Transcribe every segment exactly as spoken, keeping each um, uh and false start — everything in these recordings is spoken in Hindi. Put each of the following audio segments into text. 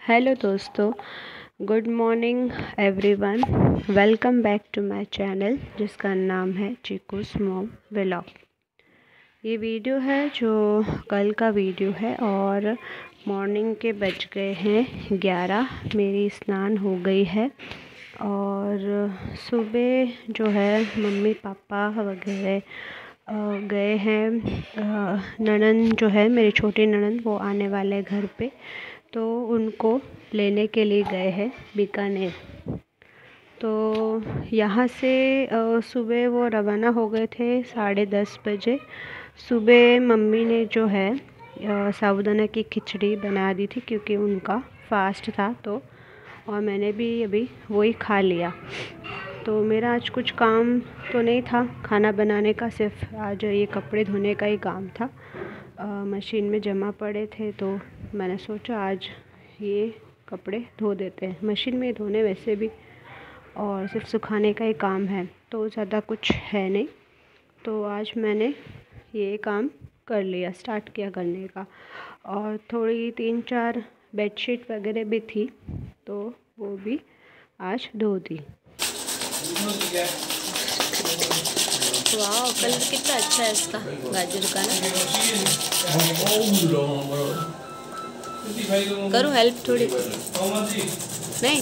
हेलो दोस्तों, good morning everyone. Welcome back to my channel जिसका नाम है चिकूस मॉम व्लॉग। ये वीडियो है जो कल का वीडियो है और मॉर्निंग के बज गए हैं ग्यारह। मेरी स्नान हो गई है और सुबह जो है मम्मी पापा वगैरह गए हैं। ननंद जो है मेरी छोटी ननंद वो आने वाले घर पे, तो उनको लेने के लिए गए हैं बीकानेर। तो यहाँ से सुबह वो रवाना हो गए थे साढ़े दस बजे। सुबह मम्मी ने जो है साबूदाना की खिचड़ी बना दी थी क्योंकि उनका फास्ट था, तो और मैंने भी अभी वही खा लिया। तो मेरा आज कुछ काम तो नहीं था खाना बनाने का, सिर्फ आज ये कपड़े धोने का ही काम था। आ, मशीन में जमा पड़े थे तो मैंने सोचा आज ये कपड़े धो देते हैं। मशीन में धोने वैसे भी और सिर्फ सुखाने का ही काम है, तो ज़्यादा कुछ है नहीं। तो आज मैंने ये काम कर लिया, स्टार्ट किया करने का। और थोड़ी तीन चार बेडशीट वगैरह भी थी तो वो भी आज धो दी। वाह, कलर कितना अच्छा है इसका गाजर का ना। करूँ हेल्प थोड़ी? नहीं,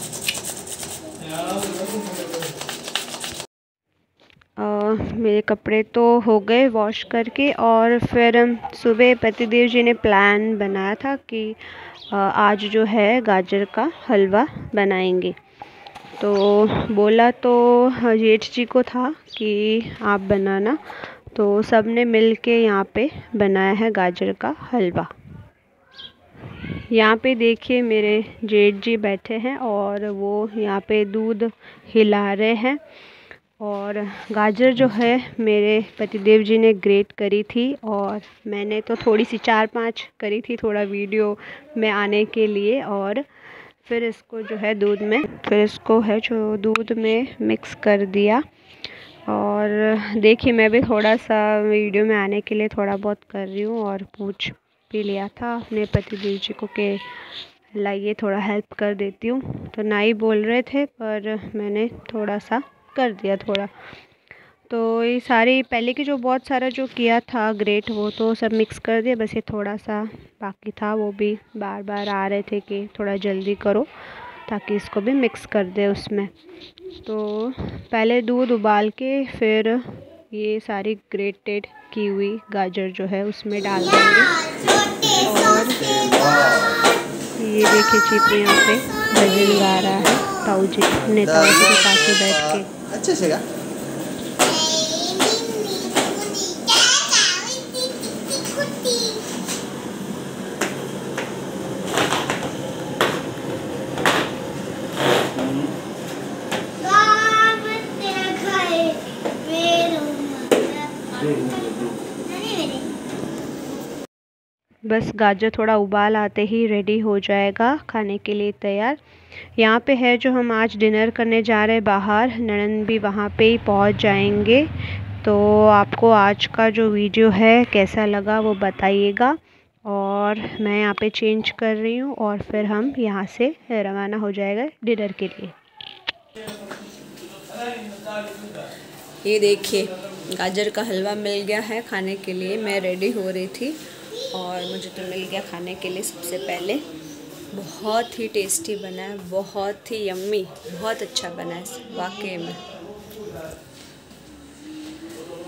आ, मेरे कपड़े तो हो गए वॉश करके। और फिर सुबह पतिदेव जी ने प्लान बनाया था कि आ, आज जो है गाजर का हलवा बनाएंगे। तो बोला तो जेठ जी को था कि आप बनाना, तो सब ने मिल के यहाँ पे बनाया है गाजर का हलवा। यहाँ पे देखिए मेरे जेठ जी बैठे हैं और वो यहाँ पे दूध हिला रहे हैं। और गाजर जो है मेरे पतिदेव जी ने ग्रेट करी थी और मैंने तो थोड़ी सी चार पांच करी थी थोड़ा वीडियो में आने के लिए। और फिर इसको जो है दूध में फिर इसको है जो दूध में मिक्स कर दिया। और देखिए मैं भी थोड़ा सा वीडियो में आने के लिए थोड़ा बहुत कर रही हूँ और पूछ भी लिया था अपने पतिदेव जी को कि लाइए थोड़ा हेल्प कर देती हूँ। तो ना ही बोल रहे थे पर मैंने थोड़ा सा कर दिया थोड़ा। तो ये सारी पहले की जो बहुत सारा जो किया था ग्रेट वो तो सब मिक्स कर दिया, बस ये थोड़ा सा बाकी था। वो भी बार बार आ रहे थे कि थोड़ा जल्दी करो ताकि इसको भी मिक्स कर दे उसमें। तो पहले दूध उबाल के फिर ये सारी ग्रेटेड की हुई गाजर जो है उसमें डाल देंगे। और ये देखिए चिपी यहाँ पे भजन गा रहा है ताऊ जी, अपने ताऊ जी के पास में बैठ के। अच्छे से गा। बस गाजर थोड़ा उबाल आते ही रेडी हो जाएगा खाने के लिए तैयार। यहाँ पे है जो हम आज डिनर करने जा रहे हैं बाहर, ननंद भी वहाँ पे ही पहुँच जाएंगे। तो आपको आज का जो वीडियो है कैसा लगा वो बताइएगा। और मैं यहाँ पे चेंज कर रही हूँ और फिर हम यहाँ से रवाना हो जाएगा डिनर के लिए। ये देखिए गाजर का हलवा मिल गया है खाने के लिए। मैं रेडी हो रही थी और मुझे तो मिल गया खाने के लिए। सबसे पहले बहुत ही टेस्टी बना है, बहुत ही यम्मी, बहुत अच्छा बना है वाकई में।